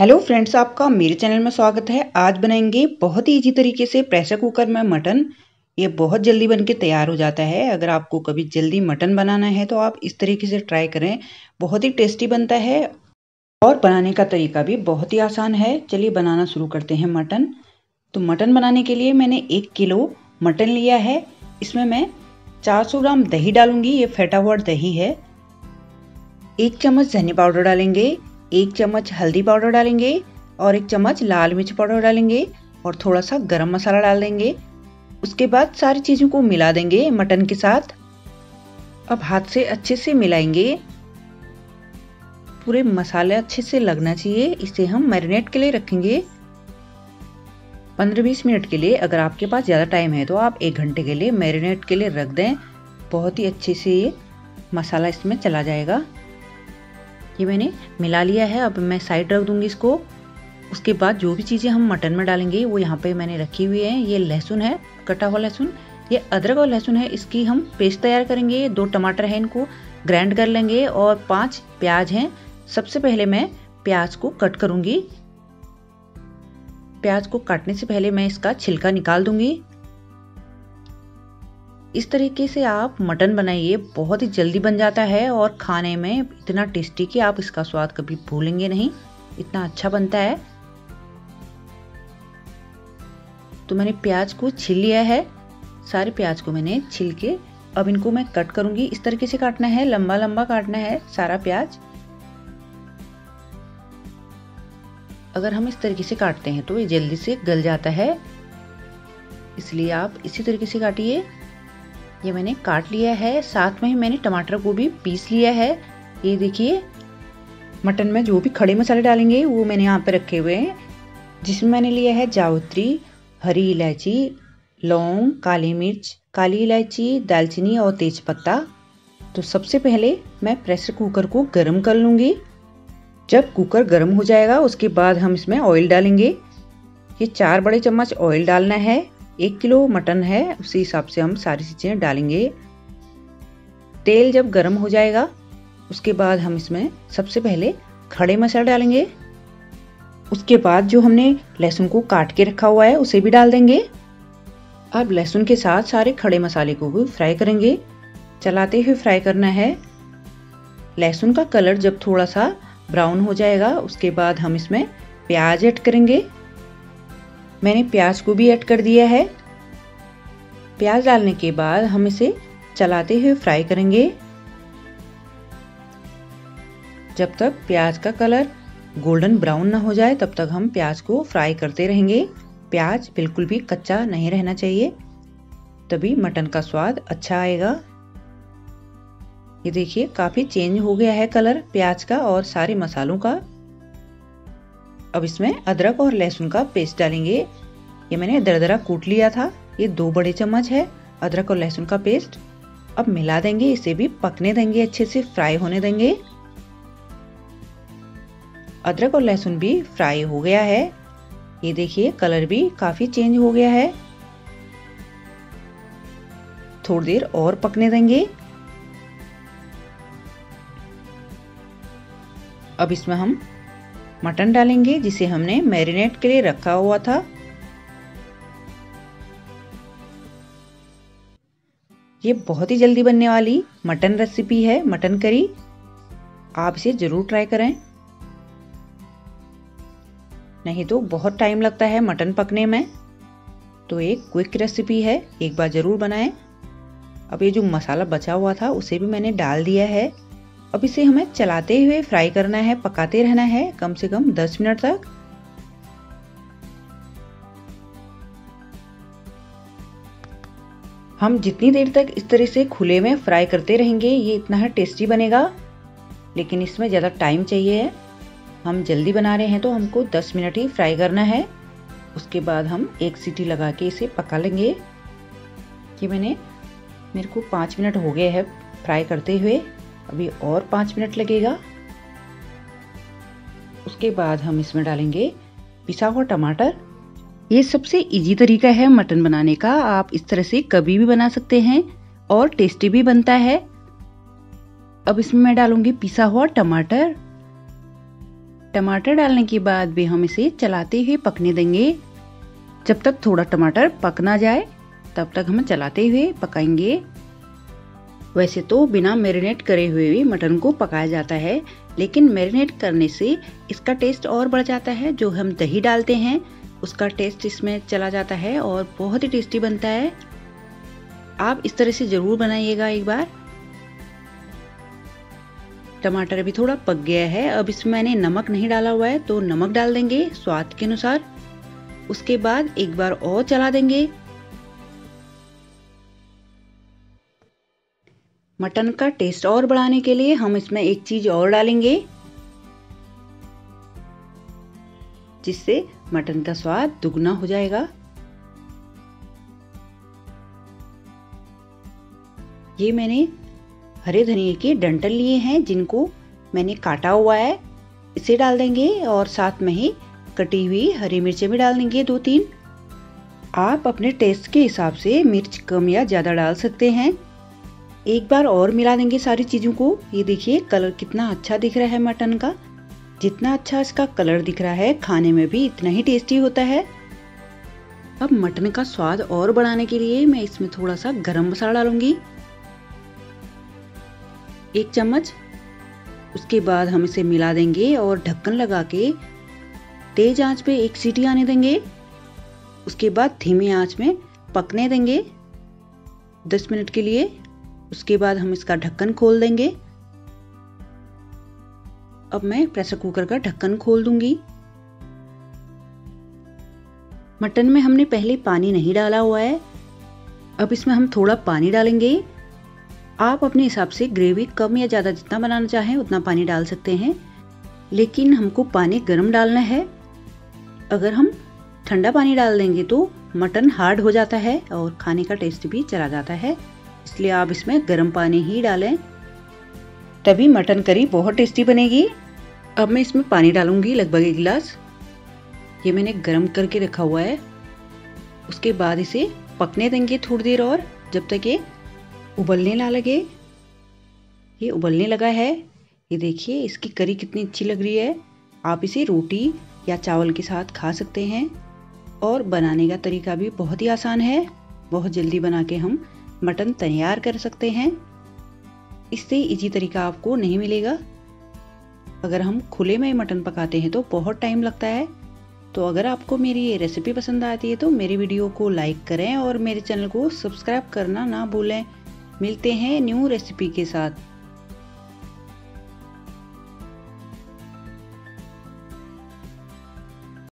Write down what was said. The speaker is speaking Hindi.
हेलो फ्रेंड्स, आपका मेरे चैनल में स्वागत है। आज बनाएंगे बहुत ही इजी तरीके से प्रेशर कुकर में मटन। ये बहुत जल्दी बनके तैयार हो जाता है। अगर आपको कभी जल्दी मटन बनाना है तो आप इस तरीके से ट्राई करें। बहुत ही टेस्टी बनता है और बनाने का तरीका भी बहुत ही आसान है। चलिए बनाना शुरू करते हैं मटन। तो मटन बनाने के लिए मैंने 1 किलो मटन लिया है। इसमें मैं 400 ग्राम दही डालूंगी। ये फेटा हुआ दही है। 1 चम्मच धनिया पाउडर डालेंगे, 1 चम्मच हल्दी पाउडर डालेंगे और 1 चम्मच लाल मिर्च पाउडर डालेंगे और थोड़ा सा गरम मसाला डाल देंगे। उसके बाद सारी चीज़ों को मिला देंगे मटन के साथ। अब हाथ से अच्छे से मिलाएंगे। पूरे मसाले अच्छे से लगना चाहिए। इसे हम मैरिनेट के लिए रखेंगे 15-20 मिनट के लिए। अगर आपके पास ज़्यादा टाइम है तो आप 1 घंटे के लिए मैरिनेट के लिए रख दें। बहुत ही अच्छे से ये मसाला इसमें चला जाएगा। ये मैंने मिला लिया है। अब मैं साइड रख दूंगी इसको। उसके बाद जो भी चीज़ें हम मटन में डालेंगे वो यहाँ पे मैंने रखी हुई है। ये लहसुन है, कटा हुआ लहसुन। ये अदरक और लहसुन है। इसकी हम पेस्ट तैयार करेंगे। 2 टमाटर हैं, इनको ग्राइंड कर लेंगे और 5 प्याज हैं। सबसे पहले मैं प्याज को कट करूंगी। प्याज को काटने से पहले मैं इसका छिलका निकाल दूंगी। इस तरीके से आप मटन बनाइए, बहुत ही जल्दी बन जाता है और खाने में इतना टेस्टी कि आप इसका स्वाद कभी भूलेंगे नहीं। इतना अच्छा बनता है। तो मैंने प्याज को छील लिया है। सारे प्याज को मैंने छील के अब इनको मैं कट करूंगी। इस तरीके से काटना है, लंबा लंबा काटना है सारा प्याज। अगर हम इस तरीके से काटते हैं तो ये जल्दी से गल जाता है, इसलिए आप इसी तरीके से काटिए। ये मैंने काट लिया है। साथ में ही मैंने टमाटर को भी पीस लिया है। ये देखिए, मटन में जो भी खड़े मसाले डालेंगे वो मैंने यहाँ पे रखे हुए हैं, जिसमें मैंने लिया है जावित्री, हरी इलायची, लौंग, काली मिर्च, काली इलायची, दालचीनी और तेज पत्ता। तो सबसे पहले मैं प्रेशर कुकर को गर्म कर लूँगी। जब कुकर गर्म हो जाएगा उसके बाद हम इसमें ऑयल डालेंगे। ये 4 बड़े चम्मच ऑयल डालना है। 1 किलो मटन है, उसी हिसाब से हम सारी चीज़ें डालेंगे। तेल जब गर्म हो जाएगा उसके बाद हम इसमें सबसे पहले खड़े मसाले डालेंगे। उसके बाद जो हमने लहसुन को काट के रखा हुआ है उसे भी डाल देंगे। अब लहसुन के साथ सारे खड़े मसाले को भी फ्राई करेंगे। चलाते हुए फ्राई करना है। लहसुन का कलर जब थोड़ा सा ब्राउन हो जाएगा उसके बाद हम इसमें प्याज ऐड करेंगे। मैंने प्याज को भी ऐड कर दिया है। प्याज डालने के बाद हम इसे चलाते हुए फ्राई करेंगे जब तक प्याज का कलर गोल्डन ब्राउन ना हो जाए। तब तक हम प्याज को फ्राई करते रहेंगे। प्याज बिल्कुल भी कच्चा नहीं रहना चाहिए, तभी मटन का स्वाद अच्छा आएगा। ये देखिए, काफी चेंज हो गया है कलर प्याज का और सारे मसालों का। अब इसमें अदरक और लहसुन का पेस्ट डालेंगे। ये मैंने दरदरा कूट लिया था। ये 2 बड़े चम्मच है अदरक और लहसुन का पेस्ट। अब मिला देंगे, इसे भी पकने देंगे, अच्छे से फ्राई होने देंगे। अदरक और लहसुन भी फ्राई हो गया है। ये देखिए, कलर भी काफी चेंज हो गया है। थोड़ी देर और पकने देंगे। अब इसमें हम मटन डालेंगे जिसे हमने मैरिनेट के लिए रखा हुआ था। ये बहुत ही जल्दी बनने वाली मटन रेसिपी है, मटन करी। आप इसे जरूर ट्राई करें, नहीं तो बहुत टाइम लगता है मटन पकने में। तो एक क्विक रेसिपी है, एक बार जरूर बनाएं। अब ये जो मसाला बचा हुआ था उसे भी मैंने डाल दिया है। अब इसे हमें चलाते हुए फ्राई करना है, पकाते रहना है कम से कम 10 मिनट तक। हम जितनी देर तक इस तरह से खुले में फ्राई करते रहेंगे ये इतना ही टेस्टी बनेगा, लेकिन इसमें ज़्यादा टाइम चाहिए है। हम जल्दी बना रहे हैं तो हमको 10 मिनट ही फ्राई करना है। उसके बाद हम 1 सीटी लगा के इसे पका लेंगे। कि मेरे को 5 मिनट हो गए हैं फ्राई करते हुए, अभी और 5 मिनट लगेगा। उसके बाद हम इसमें डालेंगे पिसा हुआ टमाटर। ये सबसे इजी तरीका है मटन बनाने का। आप इस तरह से कभी भी बना सकते हैं और टेस्टी भी बनता है। अब इसमें मैं डालूंगी पिसा हुआ टमाटर। टमाटर डालने के बाद भी हम इसे चलाते हुए पकने देंगे। जब तक थोड़ा टमाटर पक ना जाए तब तक हम चलाते हुए पकाएंगे। वैसे तो बिना मैरिनेट करे हुए भी मटन को पकाया जाता है, लेकिन मैरिनेट करने से इसका टेस्ट और बढ़ जाता है। जो हम दही डालते हैं उसका टेस्ट इसमें चला जाता है और बहुत ही टेस्टी बनता है। आप इस तरह से ज़रूर बनाइएगा एक बार। टमाटर भी थोड़ा पक गया है। अब इसमें मैंने नमक नहीं डाला हुआ है तो नमक डाल देंगे स्वाद के अनुसार। उसके बाद एक बार और चला देंगे। मटन का टेस्ट और बढ़ाने के लिए हम इसमें एक चीज और डालेंगे, जिससे मटन का स्वाद दुगना हो जाएगा। ये मैंने हरे धनिए के डंठल लिए हैं जिनको मैंने काटा हुआ है, इसे डाल देंगे और साथ में ही कटी हुई हरी मिर्चें भी डाल देंगे 2-3। आप अपने टेस्ट के हिसाब से मिर्च कम या ज़्यादा डाल सकते हैं। एक बार और मिला देंगे सारी चीज़ों को। ये देखिए कलर कितना अच्छा दिख रहा है मटन का। जितना अच्छा इसका कलर दिख रहा है खाने में भी इतना ही टेस्टी होता है। अब मटन का स्वाद और बढ़ाने के लिए मैं इसमें थोड़ा सा गरम मसाला डालूंगी, 1 चम्मच। उसके बाद हम इसे मिला देंगे और ढक्कन लगा के तेज आंच पे 1 सीटी आने देंगे। उसके बाद धीमी आंच में पकने देंगे 10 मिनट के लिए। उसके बाद हम इसका ढक्कन खोल देंगे। अब मैं प्रेशर कुकर का ढक्कन खोल दूंगी। मटन में हमने पहले पानी नहीं डाला हुआ है, अब इसमें हम थोड़ा पानी डालेंगे। आप अपने हिसाब से ग्रेवी कम या ज़्यादा जितना बनाना चाहें उतना पानी डाल सकते हैं, लेकिन हमको पानी गर्म डालना है। अगर हम ठंडा पानी डाल देंगे तो मटन हार्ड हो जाता है और खाने का टेस्ट भी चला जाता है, इसलिए आप इसमें गर्म पानी ही डालें, तभी मटन करी बहुत टेस्टी बनेगी। अब मैं इसमें पानी डालूंगी लगभग 1 गिलास। ये मैंने गर्म करके रखा हुआ है। उसके बाद इसे पकने देंगे थोड़ी देर और, जब तक ये उबलने ना लगे। ये उबलने लगा है। ये देखिए इसकी करी कितनी अच्छी लग रही है। आप इसे रोटी या चावल के साथ खा सकते हैं और बनाने का तरीका भी बहुत ही आसान है। बहुत जल्दी बना के हम मटन तैयार कर सकते हैं। इससे इजी तरीका आपको नहीं मिलेगा। अगर हम खुले में मटन पकाते हैं तो बहुत टाइम लगता है। तो अगर आपको मेरी ये रेसिपी पसंद आती है तो मेरी वीडियो को लाइक करें और मेरे चैनल को सब्सक्राइब करना ना भूलें। मिलते हैं न्यू रेसिपी के साथ।